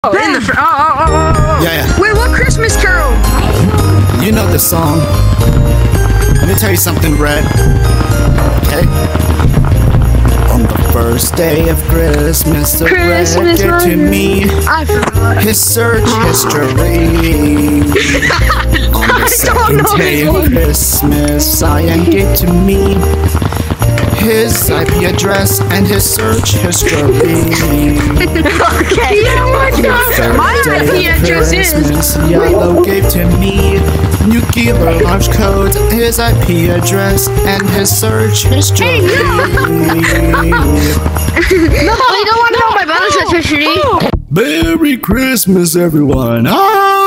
Oh, in the oh. Yeah, yeah. Wait, what Christmas Carol? You know the song. Let me tell you something, Red. Okay? On the first day of Christmas, the Red gave to me I forgot. his search history. On the second day of Christmas, Cyan gave to me his IP address and his search history. Okay. My IP address is. Yellow gave to me nuclear launch codes, his IP address, and his search history. No, you don't want to know my brother's history. Merry Christmas, everyone.